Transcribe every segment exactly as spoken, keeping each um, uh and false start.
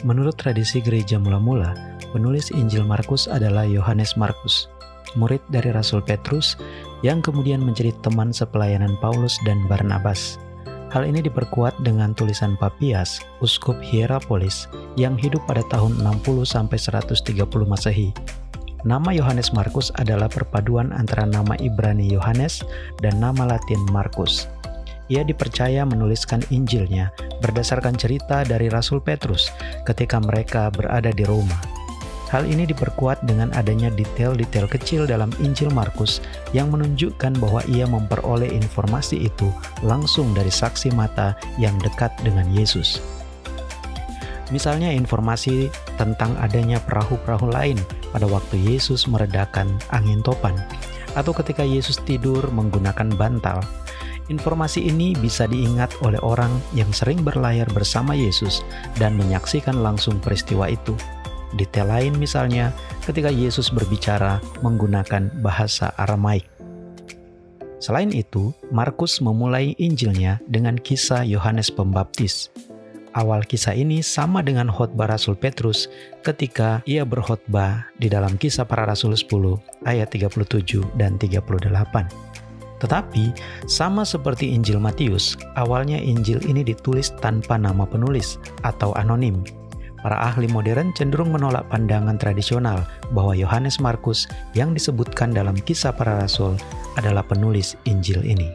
Menurut tradisi gereja mula-mula, penulis Injil Markus adalah Yohanes Markus, murid dari Rasul Petrus yang kemudian menjadi teman sepelayanan Paulus dan Barnabas. Hal ini diperkuat dengan tulisan Papias, uskup Hierapolis, yang hidup pada tahun enam puluh sampai seratus tiga puluh Masehi. Nama Yohanes Markus adalah perpaduan antara nama Ibrani Yohanes dan nama Latin Markus. Ia dipercaya menuliskan Injilnya berdasarkan cerita dari Rasul Petrus ketika mereka berada di Roma. Hal ini diperkuat dengan adanya detail-detail kecil dalam Injil Markus yang menunjukkan bahwa ia memperoleh informasi itu langsung dari saksi mata yang dekat dengan Yesus. Misalnya informasi tentang adanya perahu-perahu lain pada waktu Yesus meredakan angin topan, atau ketika Yesus tidur menggunakan bantal. Informasi ini bisa diingat oleh orang yang sering berlayar bersama Yesus dan menyaksikan langsung peristiwa itu. Detail lain misalnya ketika Yesus berbicara menggunakan bahasa Aramaik. Selain itu, Markus memulai Injilnya dengan kisah Yohanes Pembaptis. Awal kisah ini sama dengan khotbah Rasul Petrus ketika ia berkhotbah di dalam Kisah Para Rasul sepuluh ayat tiga puluh tujuh dan tiga puluh delapan. Tetapi, sama seperti Injil Matius, awalnya Injil ini ditulis tanpa nama penulis atau anonim. Para ahli modern cenderung menolak pandangan tradisional bahwa Yohanes Markus yang disebutkan dalam Kisah Para Rasul adalah penulis Injil ini.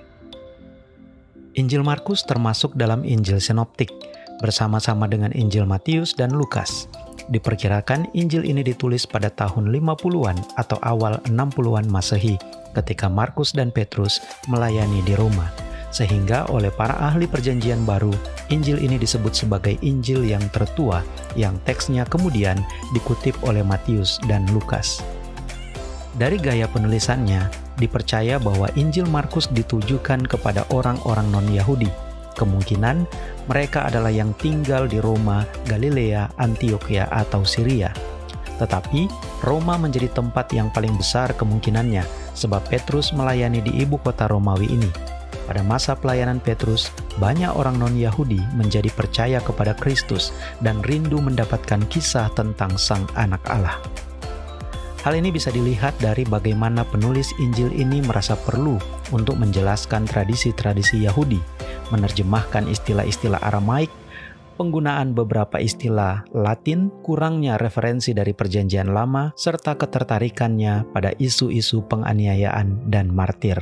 Injil Markus termasuk dalam Injil Sinoptik, bersama-sama dengan Injil Matius dan Lukas. Diperkirakan Injil ini ditulis pada tahun lima puluhan atau awal enam puluhan Masehi ketika Markus dan Petrus melayani di Roma. Sehingga oleh para ahli perjanjian baru, Injil ini disebut sebagai Injil yang tertua, yang teksnya kemudian dikutip oleh Matius dan Lukas. Dari gaya penulisannya, dipercaya bahwa Injil Markus ditujukan kepada orang-orang non-Yahudi. Kemungkinan mereka adalah yang tinggal di Roma, Galilea, Antioquia, atau Syria. Tetapi, Roma menjadi tempat yang paling besar kemungkinannya, sebab Petrus melayani di ibu kota Romawi ini. Pada masa pelayanan Petrus, banyak orang non-Yahudi menjadi percaya kepada Kristus dan rindu mendapatkan kisah tentang Sang Anak Allah. Hal ini bisa dilihat dari bagaimana penulis Injil ini merasa perlu untuk menjelaskan tradisi-tradisi Yahudi, menerjemahkan istilah-istilah Aramaik, penggunaan beberapa istilah Latin, kurangnya referensi dari Perjanjian Lama, serta ketertarikannya pada isu-isu penganiayaan dan martir.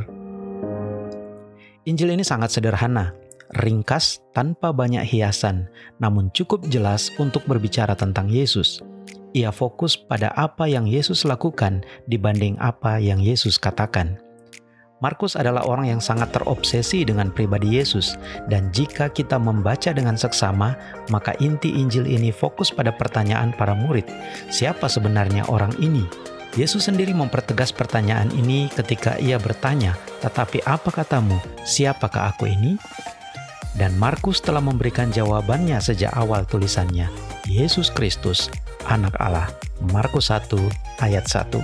Injil ini sangat sederhana, ringkas, tanpa banyak hiasan, namun cukup jelas untuk berbicara tentang Yesus. Ia fokus pada apa yang Yesus lakukan dibanding apa yang Yesus katakan. Markus adalah orang yang sangat terobsesi dengan pribadi Yesus, dan jika kita membaca dengan seksama, maka inti Injil ini fokus pada pertanyaan para murid, siapa sebenarnya orang ini? Yesus sendiri mempertegas pertanyaan ini ketika ia bertanya, "Tetapi apa katamu, siapakah aku ini?" Dan Markus telah memberikan jawabannya sejak awal tulisannya, Yesus Kristus, Anak Allah. Markus satu ayat satu.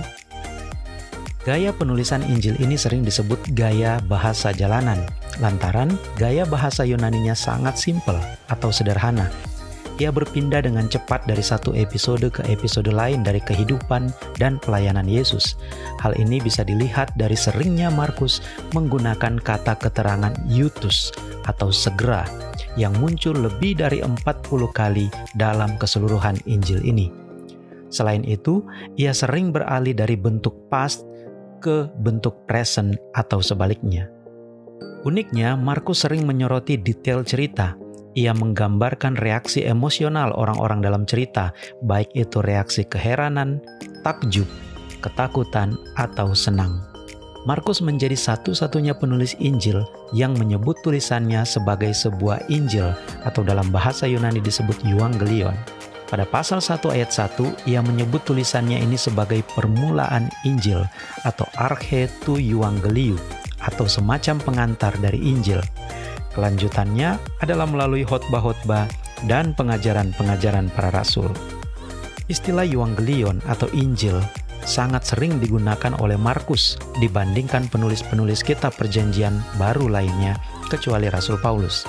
Gaya penulisan Injil ini sering disebut gaya bahasa jalanan, lantaran gaya bahasa Yunaninya sangat simpel atau sederhana. Ia berpindah dengan cepat dari satu episode ke episode lain dari kehidupan dan pelayanan Yesus. Hal ini bisa dilihat dari seringnya Markus menggunakan kata keterangan iutus atau segera yang muncul lebih dari empat puluh kali dalam keseluruhan Injil ini. Selain itu, ia sering beralih dari bentuk past ke bentuk present atau sebaliknya. Uniknya, Markus sering menyoroti detail cerita. Ia menggambarkan reaksi emosional orang-orang dalam cerita, baik itu reaksi keheranan, takjub, ketakutan, atau senang. Markus menjadi satu-satunya penulis Injil yang menyebut tulisannya sebagai sebuah Injil atau dalam bahasa Yunani disebut Euangelion. Pada pasal satu ayat satu, ia menyebut tulisannya ini sebagai permulaan Injil atau arche tu Euangeliu atau semacam pengantar dari Injil. Kelanjutannya adalah melalui khotbah-khotbah dan pengajaran-pengajaran para rasul. Istilah Euangelion atau Injil sangat sering digunakan oleh Markus dibandingkan penulis-penulis kitab perjanjian baru lainnya kecuali Rasul Paulus.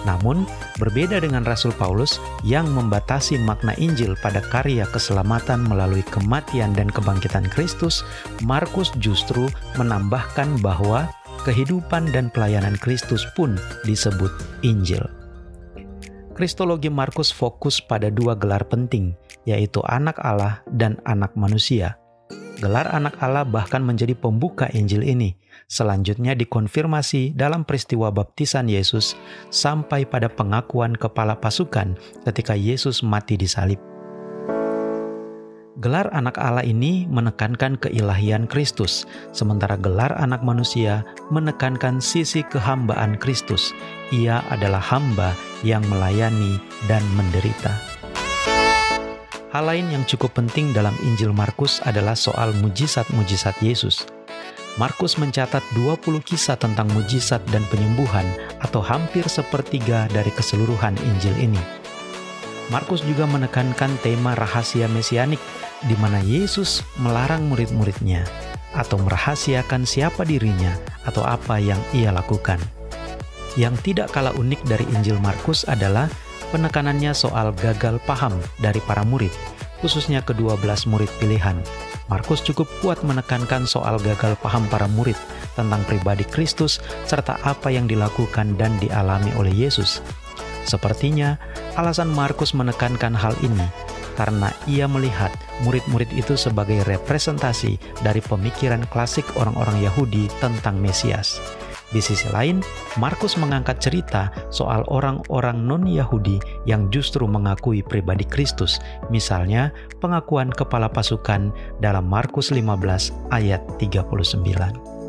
Namun, berbeda dengan Rasul Paulus yang membatasi makna Injil pada karya keselamatan melalui kematian dan kebangkitan Kristus, Markus justru menambahkan bahwa kehidupan dan pelayanan Kristus pun disebut Injil. Kristologi Markus fokus pada dua gelar penting, yaitu anak Allah dan anak manusia. Gelar anak Allah bahkan menjadi pembuka Injil ini, selanjutnya dikonfirmasi dalam peristiwa baptisan Yesus sampai pada pengakuan kepala pasukan ketika Yesus mati di salib. Gelar anak Allah ini menekankan keilahian Kristus, sementara gelar anak manusia menekankan sisi kehambaan Kristus. Ia adalah hamba yang melayani dan menderita. Hal lain yang cukup penting dalam Injil Markus adalah soal mujizat-mujizat Yesus. Markus mencatat dua puluh kisah tentang mujizat dan penyembuhan atau hampir sepertiga dari keseluruhan Injil ini. Markus juga menekankan tema rahasia mesianik di mana Yesus melarang murid-muridnya atau merahasiakan siapa dirinya atau apa yang ia lakukan. Yang tidak kalah unik dari Injil Markus adalah penekanannya soal gagal paham dari para murid, khususnya kedua belas murid pilihan. Markus cukup kuat menekankan soal gagal paham para murid tentang pribadi Kristus serta apa yang dilakukan dan dialami oleh Yesus. Sepertinya, alasan Markus menekankan hal ini karena ia melihat murid-murid itu sebagai representasi dari pemikiran klasik orang-orang Yahudi tentang Mesias. Di sisi lain, Markus mengangkat cerita soal orang-orang non-Yahudi yang justru mengakui pribadi Kristus, misalnya pengakuan kepala pasukan dalam Markus lima belas ayat tiga puluh sembilan.